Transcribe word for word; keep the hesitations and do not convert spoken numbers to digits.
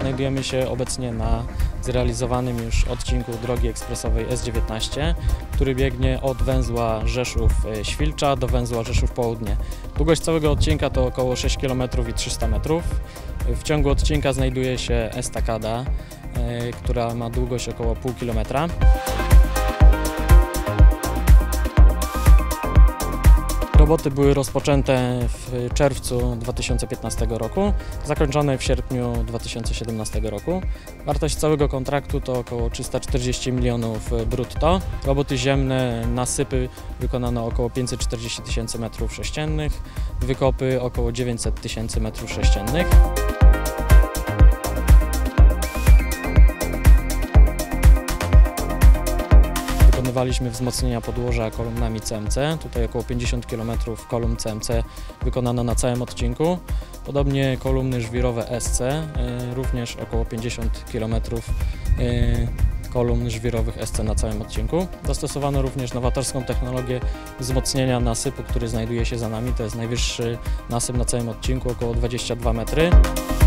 Znajdujemy się obecnie na zrealizowanym już odcinku drogi ekspresowej S dziewiętnaście, który biegnie od węzła Rzeszów-Świlcza do węzła Rzeszów-Południe. Długość całego odcinka to około sześć kilometrów i trzysta metrów. W ciągu odcinka znajduje się estakada, która ma długość około pół kilometra. Roboty były rozpoczęte w czerwcu dwa tysiące piętnastego roku, zakończone w sierpniu dwa tysiące siedemnastego roku. Wartość całego kontraktu to około trzysta czterdzieści milionów brutto. Roboty ziemne, nasypy wykonano około pięćset czterdzieści tysięcy metrów sześciennych, wykopy około dziewięćset tysięcy metrów sześciennych. Wykonywaliśmy wzmocnienia podłoża kolumnami C M C, tutaj około pięćdziesiąt kilometrów kolumn C M C wykonano na całym odcinku. Podobnie kolumny żwirowe S C, również około pięćdziesiąt kilometrów kolumn żwirowych S C na całym odcinku. Zastosowano również nowatorską technologię wzmocnienia nasypu, który znajduje się za nami. To jest najwyższy nasyp na całym odcinku, około dwadzieścia dwa metry.